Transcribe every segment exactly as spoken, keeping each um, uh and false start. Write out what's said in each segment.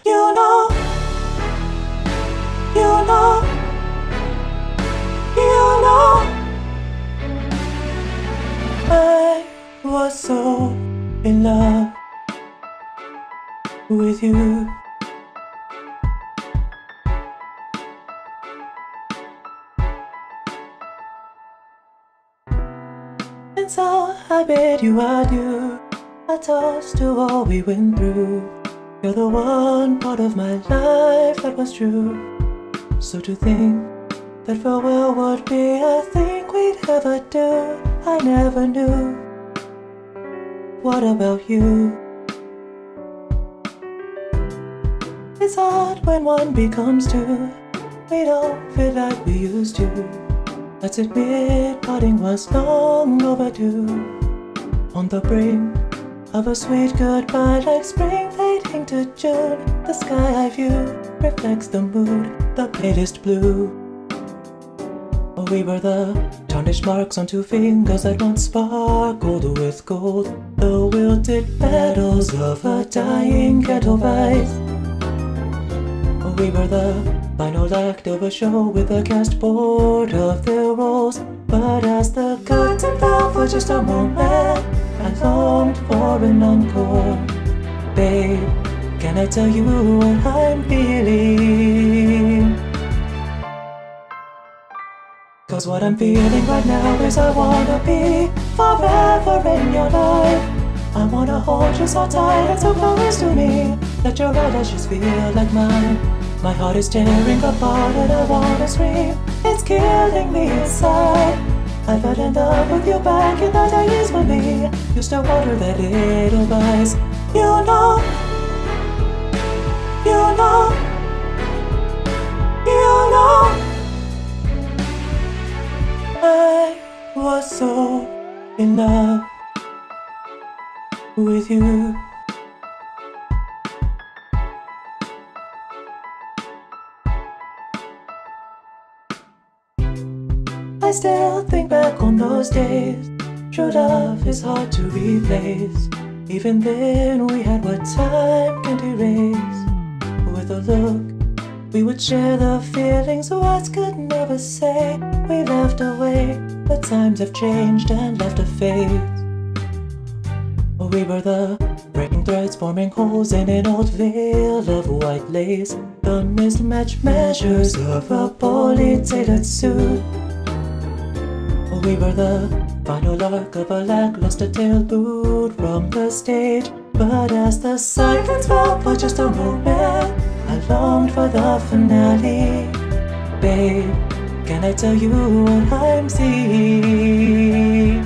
You know, you know, you know, I was so in love with you. And so I bid you adieu. I toast to all we went through. You're the one part of my life that was true. So to think that farewell would be a thing we'd ever do, I never knew. What about you? It's hard when one becomes two. We don't feel like we used to. Let's admit parting was long overdue. On the brink of a sweet goodbye, like spring fading to June, the sky I view reflects the mood, the palest blue. Oh, we were the tarnished marks on two fingers that once sparkled with gold, the wilted petals of a dying Edelweiss. Oh, we were the final act of a show with the cast bored of their roles. But as the curtain fell for just a moment, I longed for an encore. Babe, can I tell you what I'm feeling? Cause what I'm feeling right now is I wanna be forever in your life. I wanna hold you so tight and so close to me. Let your eyelashes feel like mine. My heart is tearing apart and I wanna scream. It's killing me inside. I fell in love with you back in the days when we used to water that little vice. You know, you know, you know, I was so in love with you. I still think back on those days. True love is hard to replace. Even then we had what time can't erase. With a look, we would share the feelings words could never say. We laughed away, but times have changed and left a face. We were the breaking threads, forming holes in an old veil of white lace, the mismatched measures of a poorly tailored suit. We were the final arc of a lackluster tale booed from the stage. But as the silence fell for just a moment, I longed for the finale. Babe, can I tell you what I'm seeing?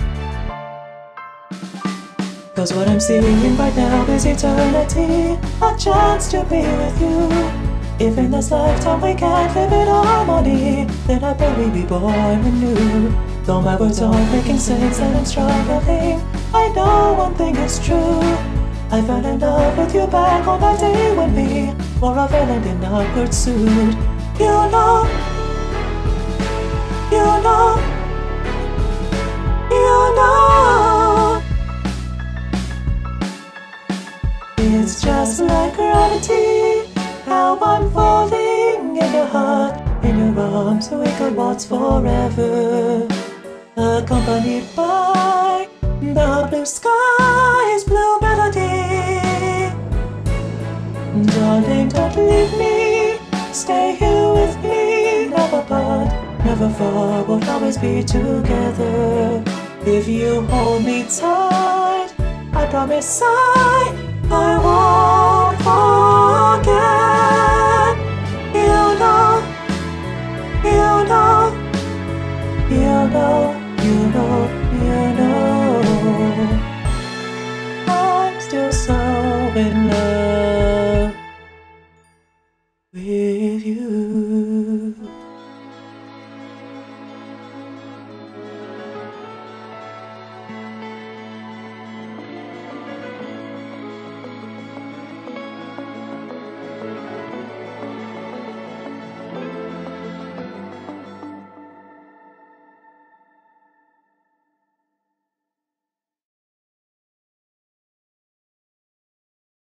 Cause what I'm seeing right now is eternity, a chance to be with you. If in this lifetime we can't live in harmony, then I pray we be born anew. Though my words aren't making sense and I'm struggling, I know one thing is true. I fell in love with you back on that day when we wore a villain in awkward suit. You know, you know, you know, it's just like gravity, how I'm falling in your heart, in your arms, we could waltz forever. Accompanied by the blue sky's blue melody. Darling, don't leave me, stay here with me. Never part, never far, we'll always be together. If you hold me tight, I promise I, I won't forget. You know, you know, you know, you know.